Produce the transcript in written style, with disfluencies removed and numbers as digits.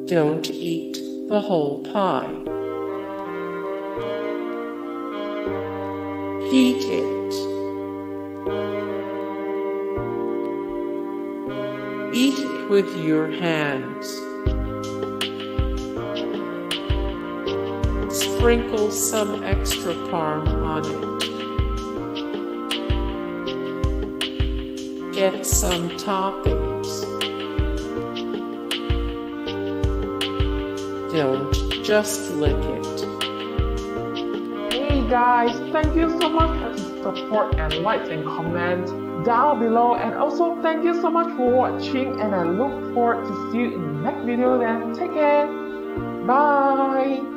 Don't eat the whole pie. Eat it. Eat it with your hands. Sprinkle some extra parm on it. Get some toppings. Don't just lick it. Hey guys, thank you so much for the support and likes and comments down below, and also thank you so much for watching, and I look forward to see you in the next video. Then take care. Bye.